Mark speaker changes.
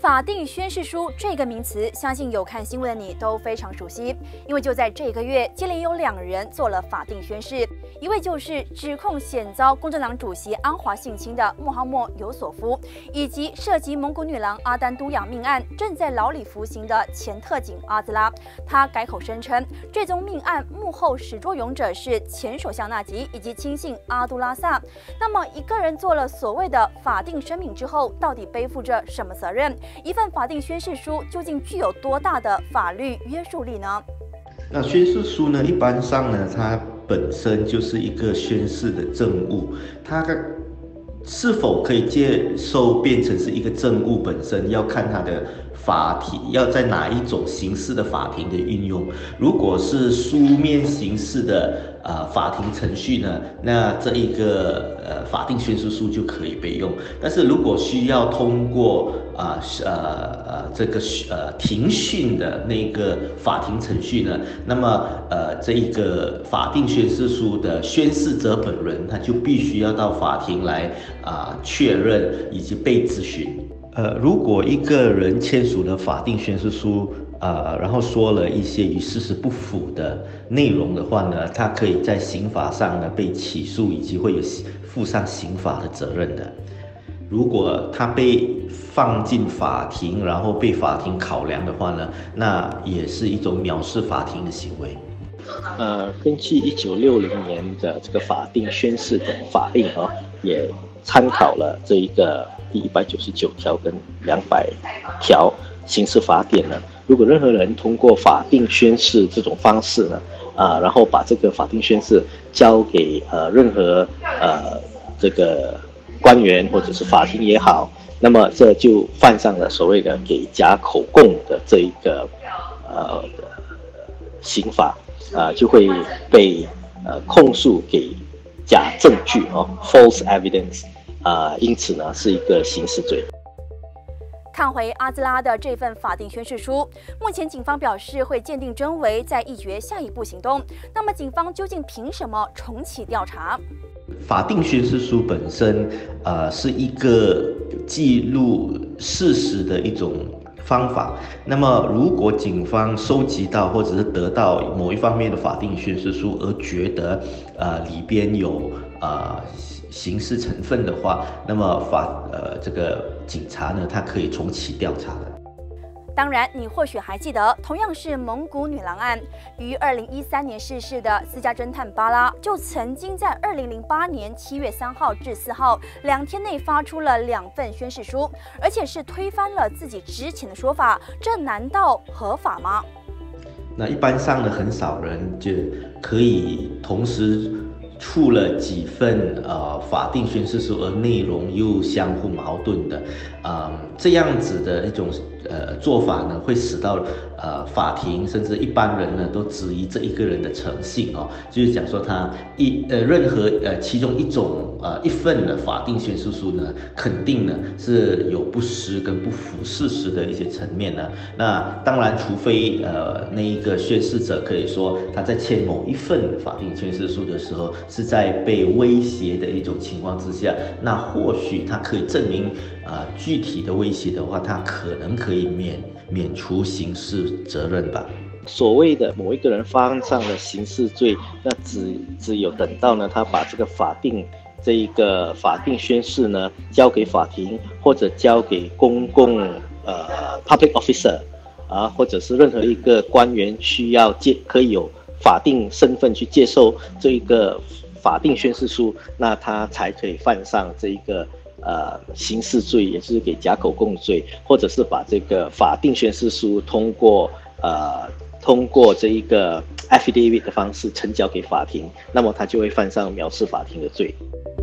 Speaker 1: 法定宣誓书这个名词，相信有看新闻的你都非常熟悉，因为就在这个月，接连有2人做了法定宣誓，一位就是指控险遭公正党主席安华性侵的穆罕默尤索夫，以及涉及蒙古女郎阿丹都养命案正在牢里服刑的前特警阿兹拉。他改口声称，这宗命案幕后始作俑者是前首相纳吉以及亲信阿都拉萨。那么，一个人做了所谓的法定声明之后，到底背负着什么责任？一份法定宣誓书究竟具有多大的法律约束力呢？
Speaker 2: 那宣誓书呢，一般上呢，它本身就是一个宣誓的证物，它是否可以接受变成是一个证物本身，要看它的法庭要在哪一种形式的法庭的运用。如果是书面形式的法庭程序呢，那这一个法定宣誓书就可以被用。但是如果需要通过庭讯的那个法庭程序呢，那么这一个法定宣誓书的宣誓者本人，他就必须要到法庭来确认以及被质询。如果一个人签署了法定宣誓书，然后说了一些与事实不符的内容的话呢，他可以在刑法上呢被起诉，以及会有负上刑法的责任的。如果他被放进法庭，然后被法庭考量的话呢，那也是一种藐视法庭的行为。
Speaker 3: 根据1960年的这个法定宣誓的法令也参考了这一个第199条跟200条刑事法典呢。如果任何人通过法定宣誓这种方式呢，然后把这个法定宣誓交给任何这个官员或者是法庭也好，那么这就犯上了所谓的给假口供的这一个刑法，就会被控诉给假证据false evidence， 因此呢是一个刑事罪。
Speaker 1: 看回阿兹拉的这份法定宣誓书，目前警方表示会鉴定真伪，再议决下一步行动。那么，警方究竟凭什么重启调查？
Speaker 2: 法定宣誓书本身，是一个记录事实的一种方法。那么，如果警方收集到或者是得到某一方面的法定宣誓书，而觉得里边有刑事成分的话，那么这个警察呢，他可以重启调查的。
Speaker 1: 当然，你或许还记得，同样是蒙古女郎案，于2013年逝世的私家侦探巴拉，就曾经在2008年7月3号至4号2天内发出了2份宣誓书，而且是推翻了自己之前的说法，这难道合法吗？
Speaker 2: 那一般上呢，很少人就可以同时出了几份法定宣誓书，而内容又相互矛盾的，这样子的一种做法呢，会使到法庭甚至一般人呢都质疑这一个人的诚信就是讲说他任何其中一份的法定宣誓书呢，肯定呢是有不实跟不符事实的一些层面呢。那当然，除非那一个宣誓者可以说他在签某一份法定宣誓书的时候是在被威胁的一种情况之下，那或许他可以证明具体的威胁的话，他可能可以免除刑事责任吧。
Speaker 3: 所谓的某一个人犯上了刑事罪，那只有等到呢他把这个法定宣誓呢交给法庭，或者交给公共public officer或者是任何一个官员需要可以有法定身份去接受这一个法定宣誓书，那他才可以犯上这一个刑事罪，也就是给假口供罪，或者是把这个法定宣誓书通过这一个 affidavit 的方式呈交给法庭，那么他就会犯上藐视法庭的罪。